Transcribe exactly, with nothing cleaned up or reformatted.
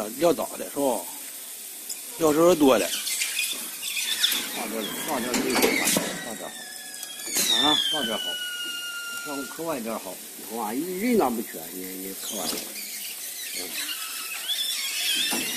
了，要大的是吧？要是多的， 大点大点最好，大点好啊，大点好，稍微可外点好。哇，人那不缺，你你可外点。嗯。